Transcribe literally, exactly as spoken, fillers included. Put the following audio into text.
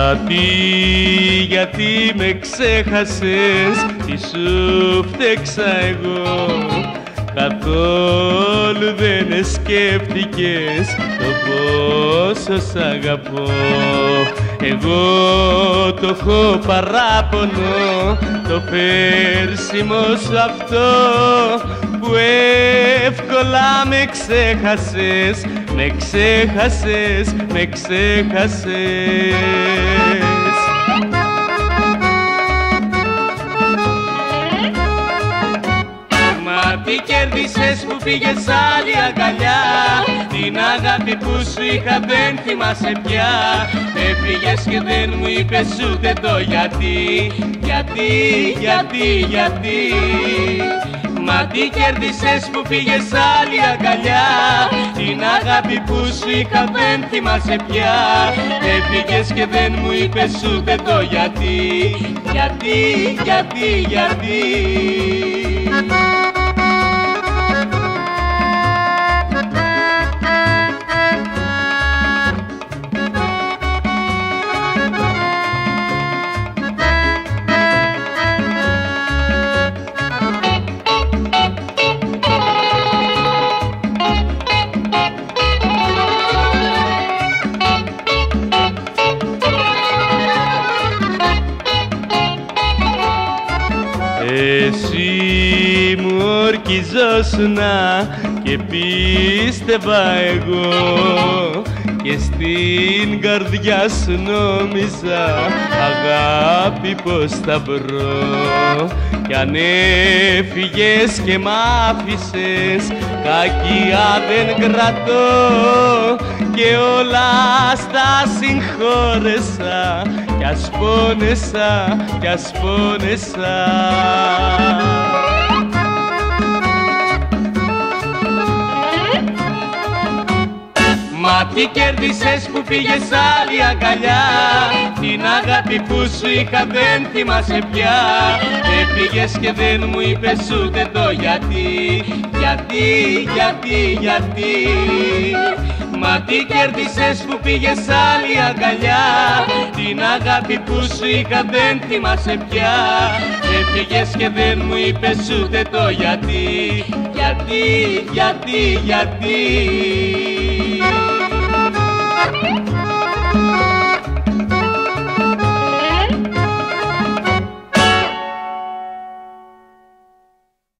Γιατί, γιατί με ξέχασες, τι σου φταίξα εγώ? Καθόλου δεν σκέφτηκες το πόσο σ' αγαπώ. Εγώ το έχω παράπονο, το φέρσιμο σου αυτό, που εύκολα με ξέχασες, με ξέχασες, με ξέχασες. Μα τι κέρδισες που πήγες άλλη αγκαλιά? Την αγάπη που σου είχα δεν θυμάσαι πια. Έφυγες και δεν μου είπες ούτε το γιατί. Γιατί, γιατί, γιατί? Μα τι κέρδισες που πήγες άλλη αγκαλιά? Την αγάπη που σου είχα δεν θυμάσαι πια. Έφυγες και δεν μου είπες ούτε το γιατί. Γιατί, γιατί, γιατί? Εσύ μου ορκιζόσουνα και πίστευα εγώ, και στην καρδιά σου νόμιζα αγάπη πως θα βρω. Κι αν έφυγες και μ' άφησες, κακιά δεν κρατώ, και όλα στα συγχώρεσα, κι ας πόνεσα, κι ας πόνεσα. Μα τι κέρδισες που πήγες άλλη αγκαλιά? Την αγάπη που σου είχα δεν θυμάσαι πια. Έφυγες και δεν μου είπες ούτε το γιατί. Γιατί, γιατί, γιατί? Μα τι κέρδισες που πήγες άλλη αγκαλιά? Την αγάπη που σου είχα δεν θυμάσαι πια. Έφυγες και δεν μου είπες ούτε το γιατί. Γιατί, γιατί, γιατί?